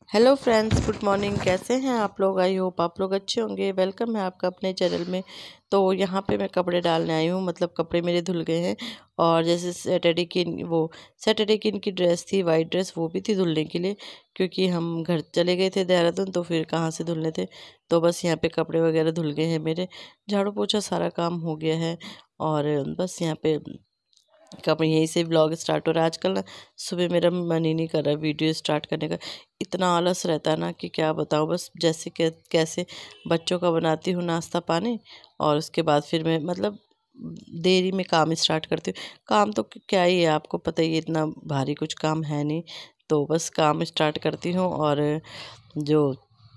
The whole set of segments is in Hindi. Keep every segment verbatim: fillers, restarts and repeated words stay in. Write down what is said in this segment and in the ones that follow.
Hello friends, good morning. कैसे हैं आप लोग? आई होप आप लोग अच्छे होंगे। वेलकम है आपका अपने चैनल में। तो यहाँ पे मैं कपड़े डालने आई हूँ, मतलब कपड़े मेरे धुल गए हैं। और जैसे सैटरडे की वो सैटरडे की इनकी ड्रेस थी, वाइट ड्रेस, वो भी थी धुलने के लिए, क्योंकि हम घर चले गए थे देहरादून, तो फिर कहाँ से धुलने थे। तो बस यहाँ पे कपड़े वगैरह धुल गए हैं मेरे। झाड़ू पोछा सारा काम हो गया है। और बस यहाँ पे कब यहीं से व्लॉग स्टार्ट हो रहा है। आजकल ना सुबह मेरा मन ही नहीं कर रहा वीडियो स्टार्ट करने का। इतना आलस रहता है ना कि क्या बताऊँ। बस जैसे कै कैसे बच्चों का बनाती हूँ नाश्ता पानी, और उसके बाद फिर मैं मतलब देरी में काम स्टार्ट करती हूँ। काम तो क्या ही है, आपको पता ही है, इतना भारी कुछ काम है नहीं। तो बस काम स्टार्ट करती हूँ, और जो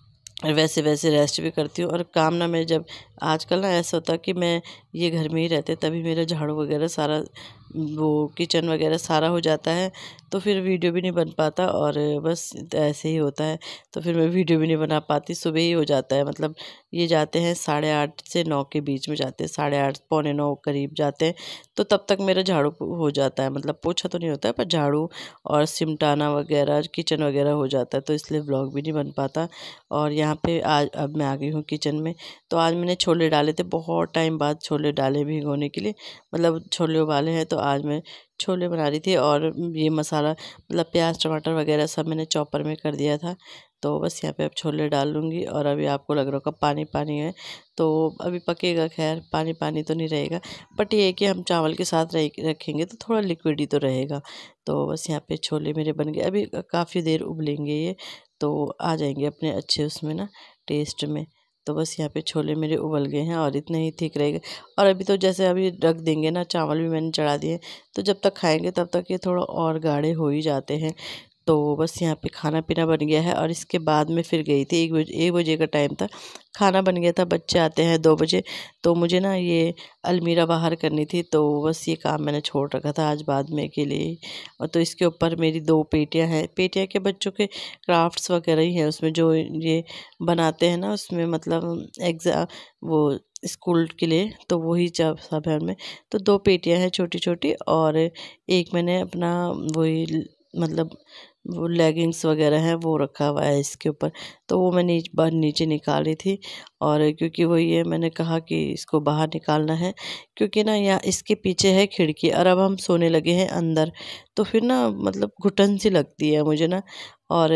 वैसे वैसे रेस्ट भी करती हूँ। और काम ना मैं जब आजकल ना ऐसा होता है कि मैं ये घर में ही रहते, तभी मेरा झाड़ू वगैरह सारा, वो किचन वगैरह सारा हो जाता है। तो फिर वीडियो भी नहीं बन पाता, और बस ऐसे ही होता है। तो फिर मैं वीडियो भी नहीं बना पाती। सुबह ही हो जाता है, मतलब ये जाते हैं साढ़े आठ से नौ के बीच में जाते हैं, साढ़े आठ पौने नौ करीब जाते हैं। तो तब तक मेरा झाड़ू हो जाता है, मतलब पोछा तो नहीं होता है पर झाड़ू और सिमटाना वगैरह किचन वगैरह हो जाता है। तो इसलिए व्लॉग भी नहीं बन पाता। और यहाँ पे आज अब मैं आ गई हूँ किचन में। तो आज मैंने छोले डाले थे, बहुत टाइम बाद छोले डाले भिगोने के लिए, मतलब छोले उबाले हैं। तो आज मैं छोले बना रही थी, और ये मसाला मतलब प्याज टमाटर वगैरह सब मैंने चॉपर में कर दिया था। तो बस यहाँ पे अब छोले डाल लूँगी। और अभी आपको लग रहा होगा पानी पानी है, तो अभी पकेगा। खैर पानी पानी तो नहीं रहेगा, बट ये है कि हम चावल के साथ रह रखेंगे तो थोड़ा लिक्विड ही तो रहेगा। तो बस यहाँ पे छोले मेरे बन गए, अभी काफ़ी देर उबलेंगे ये, तो आ जाएंगे अपने अच्छे उसमें ना टेस्ट में। तो बस यहाँ पे छोले मेरे उबल गए हैं, और इतने ही ठीक रहेगा। और अभी तो जैसे अभी रख देंगे ना, चावल भी मैंने चढ़ा दिए, तो जब तक खाएंगे तब तक ये थोड़ा और गाढ़े हो ही जाते हैं। तो बस यहाँ पे खाना पीना बन गया है। और इसके बाद में फिर गई थी, एक बजे एक बजे का टाइम था, खाना बन गया था, बच्चे आते हैं दो बजे। तो मुझे ना ये अलमीरा बाहर करनी थी, तो बस ये काम मैंने छोड़ रखा था आज बाद में के लिए ही। और तो इसके ऊपर मेरी दो पेटियां हैं, पेटियां के बच्चों के क्राफ्ट्स वगैरह ही हैं उसमें, जो ये बनाते हैं ना उसमें, मतलब एग्ज़ाम वो स्कूल के लिए, तो वही जब सब है उनमें। तो दो पेटियां हैं छोटी छोटी, और एक मैंने अपना वही मतलब वो लेगिंग्स वगैरह हैं वो रखा हुआ है इसके ऊपर। तो वो मैं नीचे बाहर नीचे निकाल रही थी। और क्योंकि वही है, मैंने कहा कि इसको बाहर निकालना है, क्योंकि ना यहाँ इसके पीछे है खिड़की, और अब हम सोने लगे हैं अंदर। तो फिर ना मतलब घुटन सी लगती है मुझे ना, और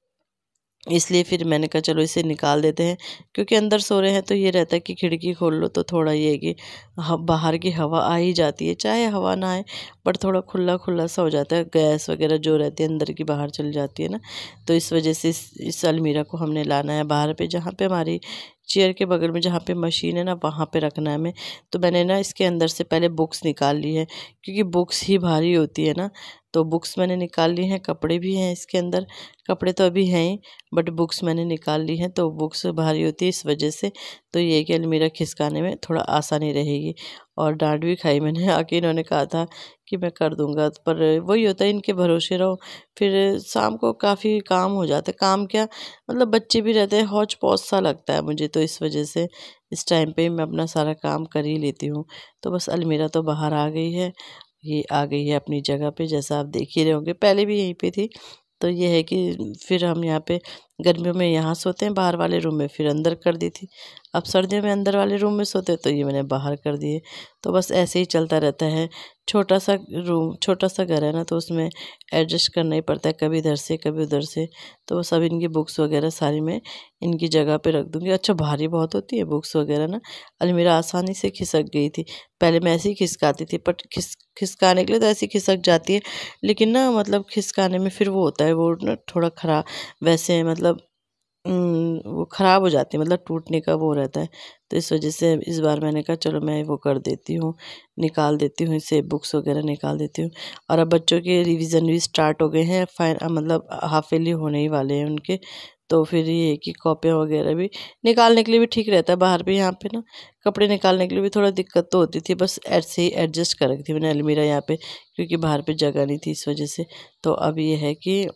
इसलिए फिर मैंने कहा चलो इसे निकाल देते हैं। क्योंकि अंदर सो रहे हैं तो ये रहता है कि खिड़की खोल लो, तो थोड़ा ये है कि ह बाहर की हवा आ ही जाती है, चाहे हवा ना आए, बट थोड़ा खुला खुला सा हो जाता है, गैस वगैरह जो रहती है अंदर की बाहर चली जाती है ना। तो इस वजह से इस इस अलमीरा को हमने लाना है बाहर पे, जहाँ पे हमारी चेयर के बगल में जहाँ पे मशीन है ना, वहाँ पे रखना है हमें। तो मैंने ना इसके अंदर से पहले बुक्स निकाल ली है, क्योंकि बुक्स ही भारी होती है ना। तो बुक्स मैंने निकाल ली हैं, कपड़े भी हैं इसके अंदर, कपड़े तो अभी हैं ही, बट बुक्स मैंने निकाल ली हैं। तो बुक्स भारी होती है इस वजह से। तो ये है कि अलमीरा खिसकाने में थोड़ा आसानी रहेगी। और डांट भी खाई मैंने आके, इन्होंने कहा था कि मैं कर दूंगा, पर वही होता है, इनके भरोसे रहो, फिर शाम को काफ़ी काम हो जाता है। काम क्या, मतलब बच्चे भी रहते हैं, हौच पौच सा लगता है मुझे, तो इस वजह से इस टाइम पे मैं अपना सारा काम कर ही लेती हूँ। तो बस अलमीरा तो बाहर आ गई है, ये आ गई है अपनी जगह पे, जैसा आप देख ही रहे होंगे, पहले भी यहीं पे थी। तो ये है कि फिर हम यहाँ पे गर्मियों में यहाँ सोते हैं बाहर वाले रूम में, फिर अंदर कर दी थी। अब सर्दियों में अंदर वाले रूम में सोते हैं, तो ये मैंने बाहर कर दिए। तो बस ऐसे ही चलता रहता है। छोटा सा रूम, छोटा सा घर है ना, तो उसमें एडजस्ट करना ही पड़ता है, कभी इधर से कभी उधर से। तो सब इनकी बुक्स वगैरह सारी मैं इनकी जगह पे रख दूँगी। अच्छा भारी बहुत होती है बुक्स वगैरह ना, अलमीरा आसानी से खिसक गई थी। पहले मैं ऐसे ही खिसकाती थी, बट खिस खिसकाने के लिए तो ऐसी खिसक जाती है, लेकिन ना मतलब खिसकाने में फिर वो होता है, वो ना थोड़ा खरा वैसे मतलब उम, वो ख़राब हो जाती है, मतलब टूटने का वो रहता है। तो इस वजह से इस बार मैंने कहा चलो मैं वो कर देती हूँ, निकाल देती हूँ इसे, बुक्स वगैरह निकाल देती हूँ। और अब बच्चों के रिवीजन भी स्टार्ट हो गए हैं, फाइन मतलब हाफ ईयरली होने ही वाले हैं उनके। तो फिर ये है कि कॉपियाँ वगैरह भी निकालने के लिए भी ठीक रहता है। बाहर भी यहाँ पे ना कपड़े निकालने के लिए भी थोड़ा दिक्कत तो होती थी, बस ऐसे ही एडजस्ट कर रखी थी मैंने अलमीरा यहाँ पे, क्योंकि बाहर पे जगह नहीं थी इस वजह से। तो अब ये है कि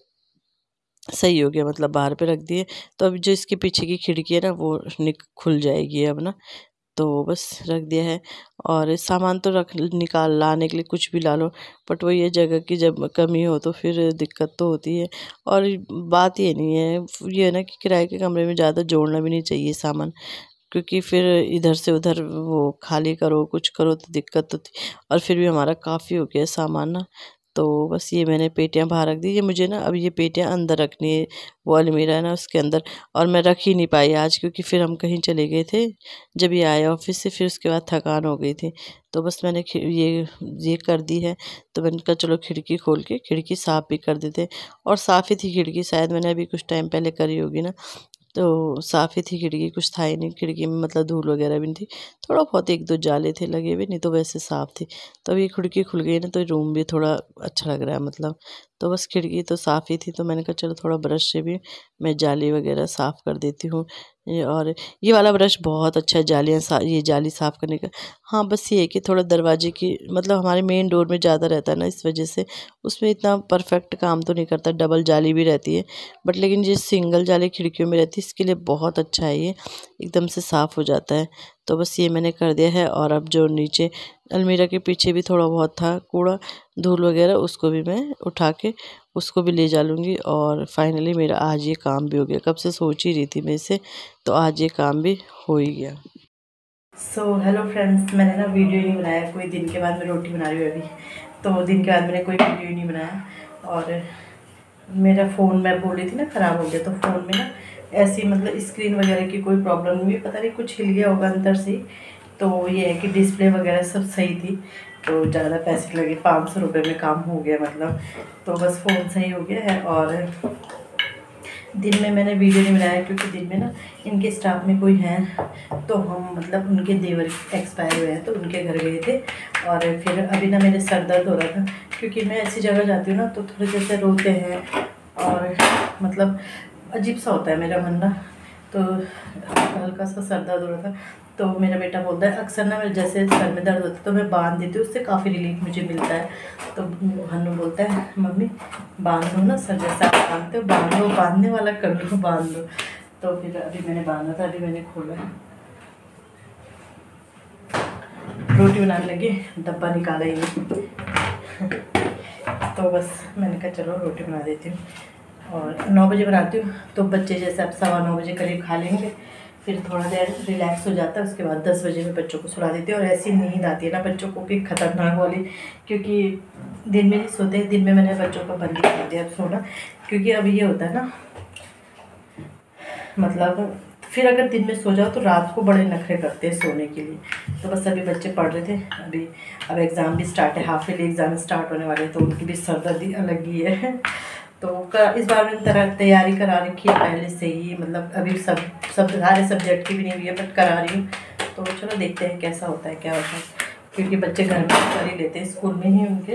सही हो गया, मतलब बाहर पे रख दिए। तो अभी जो इसके पीछे की खिड़की है ना, वो निक खुल जाएगी अब ना। तो बस रख दिया है। और सामान तो रख निकाल लाने के लिए कुछ भी ला लो, बट वही है जगह की जब कमी हो तो फिर दिक्कत तो होती है। और बात ये नहीं है, ये है ना कि किराए के कमरे में ज़्यादा जोड़ना भी नहीं चाहिए सामान, क्योंकि फिर इधर से उधर वो खाली करो कुछ करो तो दिक्कत होती। और फिर भी हमारा काफ़ी हो गया सामान ना, तो बस ये मैंने पेटियाँ बाहर रख दी। ये मुझे ना अब ये पेटियाँ अंदर रखनी है, वो अलमीरा है ना उसके अंदर। और मैं रख ही नहीं पाई आज, क्योंकि फिर हम कहीं चले गए थे जब ये आए ऑफिस से, फिर उसके बाद थकान हो गई थी। तो बस मैंने ये ये कर दी है। तो मैंने कहा चलो खिड़की खोल के खिड़की साफ़ भी कर देते। और साफ़ ही थी खिड़की, शायद मैंने अभी कुछ टाइम पहले करी होगी ना, तो साफ़ ही थी खिड़की, कुछ था ही नहीं खिड़की में, मतलब धूल वगैरह भी नहीं थी। थोड़ा बहुत एक दो जाले थे लगे हुए, नहीं तो वैसे साफ़ थी। तो अभी खिड़की खुल गई ना, तो रूम भी थोड़ा अच्छा लग रहा है मतलब। तो बस खिड़की तो साफ़ ही थी, तो मैंने कहा चलो थोड़ा ब्रश से भी मैं जाली वगैरह साफ़ कर देती हूँ। ये और ये वाला ब्रश बहुत अच्छा है जालियाँ सा ये जाली साफ़ करने का। हाँ, बस ये है कि थोड़ा दरवाजे की मतलब हमारे मेन डोर में ज़्यादा रहता है ना, इस वजह से उसमें इतना परफेक्ट काम तो नहीं करता, डबल जाली भी रहती है। बट लेकिन ये सिंगल जाली खिड़कियों में रहती है, इसके लिए बहुत अच्छा है ये, एकदम से साफ़ हो जाता है। तो बस ये मैंने कर दिया है। और अब जो नीचे अलमीरा के पीछे भी थोड़ा बहुत था कूड़ा धूल वगैरह, उसको भी मैं उठा के उसको भी ले जा लूँगी। और फाइनली मेरा आज ये काम भी हो गया, कब से सोच ही रही थी मैं इसे, तो आज ये काम भी हो ही गया। सो हेलो फ्रेंड्स, मैंने ना वीडियो नहीं बनाया कोई दिन के बाद, मैं रोटी बना रही हूँ अभी, तो दिन के बाद मैंने कोई वीडियो नहीं बनाया। और मेरा फ़ोन मैं बोल रही थी ना ख़राब हो गया, तो फ़ोन में ना ऐसी मतलब स्क्रीन वगैरह की कोई प्रॉब्लम नहीं है, पता नहीं कुछ हिल गया होगा अंदर से। तो ये है कि डिस्प्ले वगैरह सब सही थी, तो ज़्यादा पैसे लगे, पाँच सौ रुपये में काम हो गया मतलब। तो बस फ़ोन सही हो गया है। और दिन में मैंने वीडियो नहीं बनाया, क्योंकि दिन में ना इनके स्टाफ में कोई है, तो हम मतलब उनके देवर एक्सपायर हुए हैं तो उनके घर गए थे। और फिर अभी ना मेरे सर दर्द हो रहा था, क्योंकि मैं ऐसी जगह जाती हूँ ना तो थोड़े जैसे रोते हैं और मतलब अजीब सा होता है मेरा मन ना, तो हल्का सा सर दर्द हो रहा था। तो मेरा बेटा बोलता है अक्सर ना मेरे जैसे सर में दर्द होता है तो मैं बांध देती हूँ, उससे काफ़ी रिलीफ मुझे मिलता है। तो हन्नू बोलता है मम्मी बांध दो ना सर, जैसा आप बांधते हो बांध दो, बांधने वाला कर लो, बांध दो। तो फिर अभी मैंने बांधा था, अभी मैंने खोला, रोटी बनाने लगी, डब्बा निकाला ही नहीं। तो बस मैंने कहा चलो रोटी बना देती हूँ। और नौ बजे बनाती हूँ तो बच्चे जैसे अब सवा नौ बजे करीब खा लेंगे, फिर थोड़ा देर रिलैक्स हो जाता है। उसके बाद दस बजे में बच्चों को सुला देती हूँ। और ऐसी नींद आती है ना बच्चों को कि खतरनाक वाली, क्योंकि दिन में नहीं सोते। दिन में मैंने बच्चों को बंद कर दिया अब सोना, क्योंकि अब ये होता है ना मतलब फिर अगर दिन में सो जाओ तो रात को बड़े नखरे करते हैं सोने के लिए। तो बस अभी बच्चे पढ़ रहे थे, अभी अब एग्ज़ाम भी स्टार्ट है, हाफ ईयरली एग्ज़ाम स्टार्ट होने वाले हैं, तो उनकी भी सरदर्दी अलग ही है। तो इस बार मैंने तरह तैयारी करा रखी है पहले से ही, मतलब अभी सब सब सारे सब्जेक्ट की भी नहीं हुई है बट करा रही हूँ। तो चलो देखते हैं कैसा होता है क्या होता है, क्योंकि बच्चे घर में कर ही लेते हैं, स्कूल में ही उनके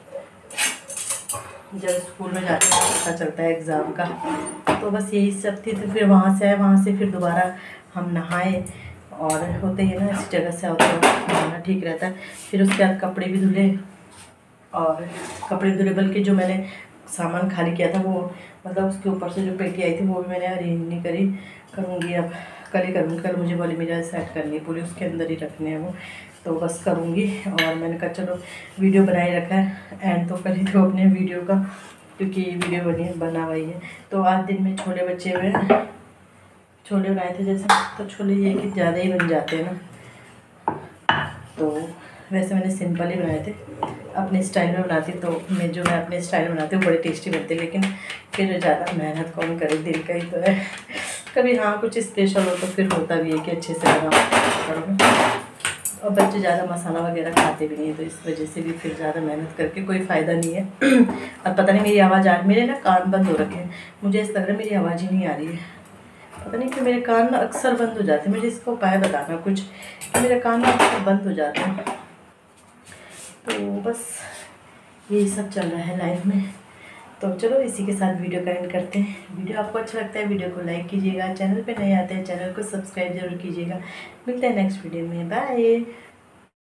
जब स्कूल में जाते हैं पता चलता है एग्ज़ाम का। तो बस यही सब थी। तो फिर वहाँ से आए, वहाँ से फिर दोबारा हम नहाए, और होते ही ना इस जगह से होता है नहाना ठीक रहता है। फिर उसके बाद कपड़े भी धुले, और कपड़े धुले बल्कि जो मैंने सामान खाली किया था वो मतलब उसके ऊपर से जो पेटी आई थी वो भी मैंने अरेंज नहीं करी, करूँगी अब, कल ही करूँगी। कल मुझे वाली मेरा सेट करनी है पूरी, उसके अंदर ही रखने हैं वो, तो बस करूँगी। और मैंने कहा चलो वीडियो बनाए रखा है, एंड तो कर ही दो अपने वीडियो का, क्योंकि वीडियो बनी बना हुई है। तो आज दिन में छोले बचे हुए, छोले बनाए थे जैसे, तो छोले ये कि ज़्यादा ही बन जाते हैं ना, तो वैसे मैंने सिंपल ही बनाए थे, अपने स्टाइल में बनाती। तो मैं जो मैं अपने स्टाइल में बनाती हूँ बड़े टेस्टी बनते, लेकिन फिर ज़्यादा मेहनत कौन करे, दिल का ही तो है। कभी हाँ कुछ स्पेशल हो तो फिर होता भी है कि अच्छे से बना। और बच्चे ज़्यादा मसाला वगैरह खाते भी नहीं है, तो इस वजह से भी फिर ज़्यादा मेहनत करके कोई फ़ायदा नहीं है। अब पता नहीं मेरी आवाज़ आ मेरे ना कान बंद हो रखे हैं, मुझे ऐसा लग रहा है मेरी आवाज़ ही नहीं आ रही है, पता नहीं कि मेरे कान ना अक्सर बंद हो जाते हैं। मुझे इसका उपाय बताना कुछ, कि मेरे कान ना अक्सर बंद हो जाते हैं। तो बस यही सब चल रहा है लाइफ में। तो चलो इसी के साथ वीडियो का एंड करते हैं। वीडियो आपको अच्छा लगता है वीडियो को लाइक कीजिएगा, चैनल पे नए आते हैं चैनल को सब्सक्राइब जरूर कीजिएगा। मिलते हैं नेक्स्ट वीडियो में, बाय।